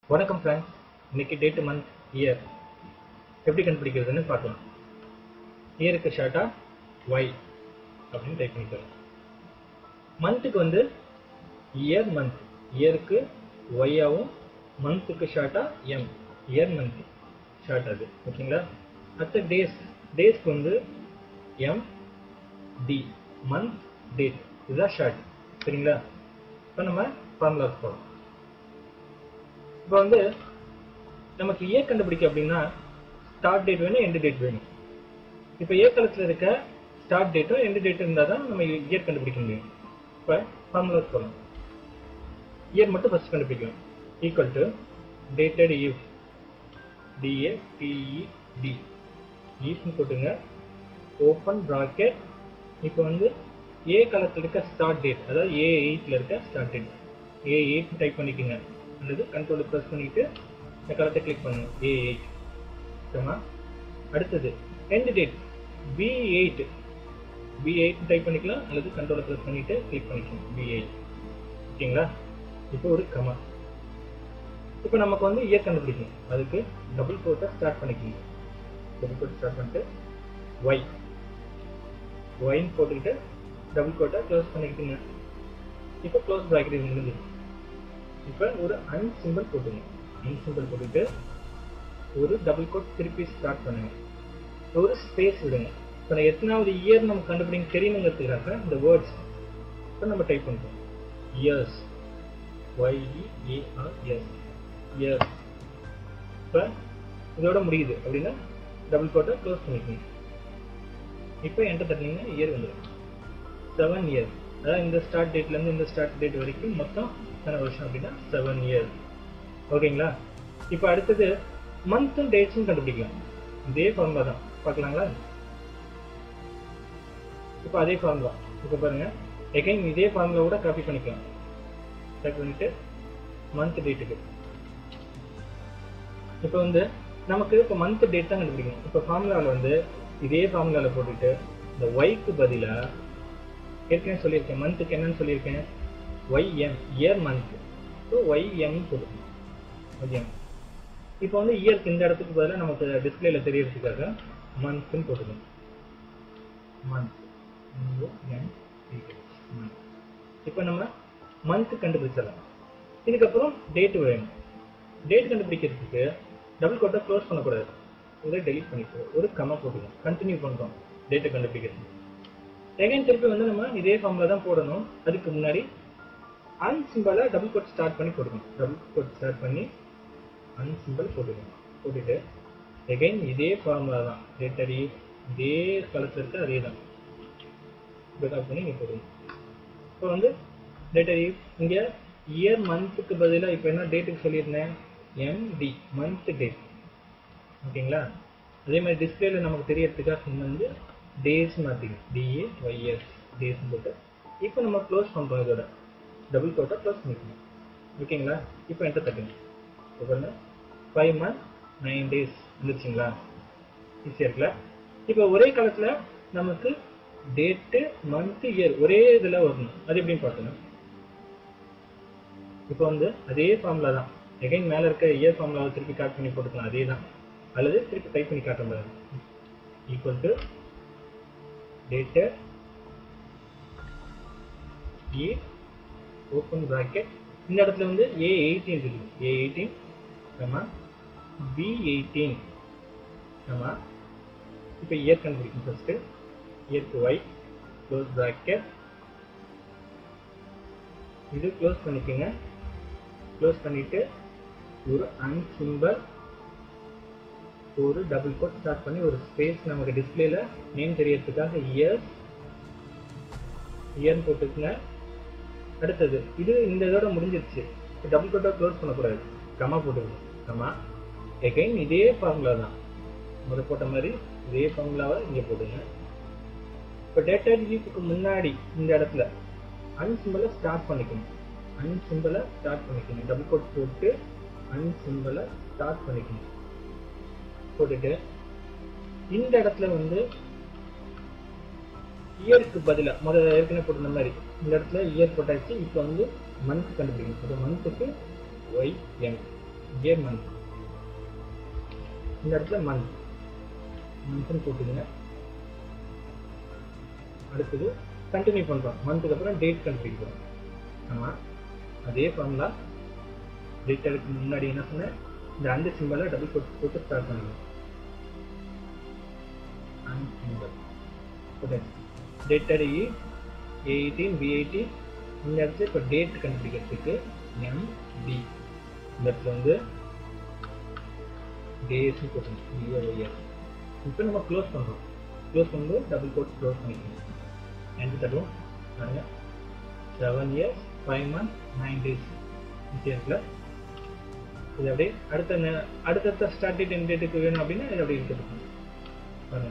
வணக்கம் ஃப்ரெண்ட்ஸ், இன்னைக்கு date month year எப்படி கண்டுபிடிக்கிறதுன்னு பார்க்கலாம். இயருக்கு ஷார்ட்டா ஒய் அப்படின்னு டைப் பண்ணிக்கலாம். மந்த்துக்கு வந்து இயர் மந்த், இயருக்கு ஒய்யாவும், மந்த்துக்கு ஷார்ட்டா எம், இயர் மந்த் ஷார்ட் அது. ஓகேங்களா? அடுத்த டேஸ்க்கு வந்து எம் டி, மந்த் டேட், இதுதான் ஷார்ட். சரிங்களா? இப்போ நம்ம ஃபார்முலாவுக்கு போகலாம். இப்போ வந்து நமக்கு இயர் கண்டுபிடிக்க அப்படின்னா ஸ்டார்ட் டேட் வேணும், எண்ட் டேட் வேணும். இப்போ இயர் காலத்தில் இருக்க ஸ்டார்ட் டேட்டும் எண்ட் டேட்டும் இருந்தால் தான் நம்ம இயர் கண்டுபிடிக்க முடியும். இப்போ ஃபார்முலாவுக்கு போகலாம். இயர் மட்டும் ஃபர்ஸ்ட் கண்டுபிடிக்கணும். Equal to dated if, D A T E D, ஈஃப்னு போட்டுங்க, ஓப்பன் ப்ராக்கெட். இப்போ வந்து ஏ காலத்தில் இருக்க ஸ்டார்ட் டேட், அதாவது A8ல் இருக்க ஸ்டார்ட் டேட், A8 டைப் பண்ணிக்கோங்க, அல்லது கண்ட்ரோல் ப்ரெஸ் பண்ணிட்டு இந்த காலத்தை கிளிக் பண்ணுங்க, A8. சரிமா? அடுத்தது end date B8, B8 type பண்ணிக்கலாம், அல்லது கண்ட்ரோல் ப்ரெஸ் பண்ணிட்டு கிளிக் பண்ணிக்கலாம், B8. ஓகேங்களா? இப்போ ஒரு கமா. இப்போ நமக்கு வந்து இயர் கண்டுபிடிக்கணும். அதுக்கு டபுள் கோட்டை ஸ்டார்ட் பண்ணிக்கணும். டபுள் கோட் ஸ்டார்ட் பண்ணிட்டு ஒய், ஒய்ன்னு போட்டுக்கிட்டு டபுள் கோட்டை க்ளோஸ் பண்ணிக்கிட்டுங்க. இப்போ க்ளோஸ் ப்ராக்கெட் முடிஞ்சிடும். இப்போ ஒரு அன் சிம்பிள் போட்டுங்க. அன் சிம்பிள் போட்டுட்டு ஒரு டபுள் கோட் திருப்பி ஸ்டார்ட் பண்ணுங்க. ஒரு ஸ்பேஸ் விடுங்க. இப்போ நான் எத்தனாவது இயர் நம்ம கண்டுபிடிக்க தெரியணுங்கிறதுக்காக இந்த வேர்ட்ஸ் இப்போ நம்ம டைப் பண்ணுறோம். Years, YEARS, years. இப்போ இதோட முடியுது அப்படின்னா டபுள் கோட்டை க்ளோஸ் பண்ணிக்கணும். இப்போ என்டர் தட்டினீங்கன்னா இயர் வந்துடும். 7 இயர்ஸ், அதாவது இந்த ஸ்டார்ட் டேட்லேருந்து இந்த ஸ்டார்ட் டேட் வரைக்கும் மொத்தம் எத்தனை வருஷம் அப்படின்னா 7 இயர்ஸ். ஓகேங்களா? இப்போ அடுத்தது மந்த்தும் டேட்ஸும் கண்டுபிடிக்கலாம். இதே ஃபார்முலா தான், பார்க்கலாங்களா? இப்போ அதே ஃபார்முலா. இப்போ பாருங்க, எகைன் இதே ஃபார்முலாவோட காப்பி பண்ணிக்கலாம். காப்பி பண்ணிட்டு மந்த் டேட்டுக்கு இப்போ வந்து நமக்கு இப்போ மந்த் டேட் தான் கண்டுபிடிக்கணும். இப்போ ஃபார்முலாவில் வந்து இதே ஃபார்முலாவில் போட்டுட்டு இந்த ஒய்க்கு பதிலாக ஏற்கனவே சொல்லியிருக்கேன், மந்த்துக்கு என்னன்னு சொல்லியிருக்கேன், YM, year month. So YM போட்டுக்கணும். ஓகே. இப்போ வந்து இயருக்கு இந்த இடத்துக்கு பதிலாக நமக்கு டிஸ்பிளேல தெரியறதுக்காக மந்த்னு போட்டுக்கணும். மந்த், இப்போ நம்ம மந்த் கண்டுபிடிச்சிடலாம். இதுக்கப்புறம் டேட் வேணும். டேட் கண்டுபிடிக்கிறதுக்கு டபுள் கோட்டை க்ளோஸ் பண்ணக்கூடாது, இதை டெலிட் பண்ணிட்டு ஒரு கமா போட்டுக்கணும். கண்டினியூ பண்ணுறோம் டேட்டை கண்டுபிடிக்கிறது. எகைன் திருப்பி வந்து நம்ம இதே ஃபார்முலா தான் போடணும். அதுக்கு முன்னாடி அன் சிம்பிளை டபுள் கோட் ஸ்டார்ட் பண்ணி போட்டுக்கணும். டபுள் கோட் ஸ்டார்ட் பண்ணி அன் சிம்பிள் போட்டுக்கணும். போட்டுட்டு எகைன் இதே ஃபார்முலா தான், டேட்டரி இதே காலத்தில் இருக்க அதே தான் பேக்கப் பண்ணி நீங்கள் போடுங்க. இப்போ வந்து டேட்டரி இங்கே இயர் மந்த்துக்கு பதிலாக இப்போ என்ன டேட்டுக்கு சொல்லியிருந்தேன், MD, மந்த் டேட். ஓகேங்களா? அதே மாதிரி டிஸ்பிளேல நமக்கு தெரியறதுக்காக வந்து டேஸ் மாற்றிக்கணும், DAYS, டேஸ் போட்டு இப்போ நம்ம க்ளோஸ் பண்ணுறோம். இதோட டபுள் கோட்டை க்ளோஸ் பண்ணிக்கணும். ஓகேங்களா? இப்போ என்டர் தட்டுங்க. இப்போ 5 months 9 days வந்துருச்சுங்களா? ஈஸியாக இருக்குல்ல? இப்போ ஒரே காலத்தில் நமக்கு டேட்டு, மந்த்து, இயர் ஒரே இதில் வரணும். அது எப்படின்னு பார்த்தோம். இப்போ வந்து அதே ஃபார்முலா தான், எகைன் மேலே இருக்க இயர் ஃபார்முலாவை திருப்பி காட் பண்ணி போட்டுக்கலாம். அதே தான், அல்லது திருப்பி டைப் பண்ணி காட்ட முடியாது. Equal to date A, open bracket, இந்த இடத்துல வந்து A18 இருக்குது, A18 கமா B18 கமா. இப்போ இயர் கண்டுபிடிக்கும். ஃபர்ஸ்ட் இயருக்கு ஒய், க்ளோஸ் ப்ராக்கெட், இது க்ளோஸ் பண்ணிக்கோங்க. க்ளோஸ் பண்ணிட்டு ஒரு அன் சிம்பிள், ஒரு டபுள் கோட் ஸ்டார்ட் பண்ணி ஒரு ஸ்பேஸ் நமக்கு டிஸ்பிளேல நேம் தெரியறதுக்காக இயர்னு போட்டுக்குங்க. அடுத்தது இது இந்த இதோட முடிஞ்சிருச்சு. டபுள் கோட்டை க்ளோஸ் பண்ணக்கூடாது, கமா போட்டுக்கணும். கமா எகைன் இதே ஃபார்முலா தான், முதல் போட்ட மாதிரி இதே ஃபார்முலாவை இங்கே போட்டுங்க. இப்போ டேட்டா ஜிக்கு முன்னாடி இந்த இடத்துல அன் சிம்பிளை ஸ்டார்ட் பண்ணிக்கணும். அன் சிம்பிளை ஸ்டார்ட் பண்ணிக்கணும். டபுள் கோட் போட்டு அன் சிம்பிளை ஸ்டார்ட் பண்ணிக்கணும். போட்டுட்டு இந்த இடத்துல வந்து இயருக்கு பதிலாக முதல்ல ஏற்கனவே போட்டிருந்த மாதிரி இந்த இடத்துல இயர் போட்டாச்சு. இப்போ வந்து மந்த் கண்டுபிடிக்கணும். இப்போ மந்த்துக்கு YM, இங்கே மந்த், இந்த இடத்துல மந்த்னு போட்டுங்க. அடுத்தது கண்டினியூ பண்ணுறோம். மந்த்துக்கு அப்புறம் டேட் கண்டுபிடிக்கிறோம். நம்ம அதே ஃபார்முலா டேட் அதுக்கு முன்னாடி என்ன சொன்னேன், இந்த அந்த சிம்பிளை டபுள் கோட் போட்டு ஸ்டார்ட் பண்ணிக்கணும். And symbol dated A18 B18 இந்த இடத்துல இப்போ டேட் கண்டுபிடிக்கிறதுக்கு MD இந்த இடத்துல வந்து டேஸ்ன்னு போட்டுருங்க. இப்போ நம்ம க்ளோஸ் பண்ணுறோம். க்ளோஸ் பண்ணும்போது டபுள் கோட் க்ளோஸ் பண்ணிக்கணும். என்ட்ரு தருவோம். பாருங்க 7 years 5 months 9 days இருக்குல்ல. இது அப்படியே அடுத்த ஸ்டார்ட் டேட் எண்ட் டேட்டுக்கு வேணும் அப்படின்னா இது அப்படியே இருக்குது பாருங்க.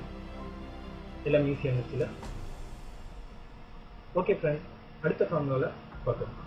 எல்லாம் ஈஸியாக இருந்துச்சுல. ஓகே ஃப்ரெண்ட்ஸ், அடுத்த ஃபார்முலாவில் பார்க்கலாம்.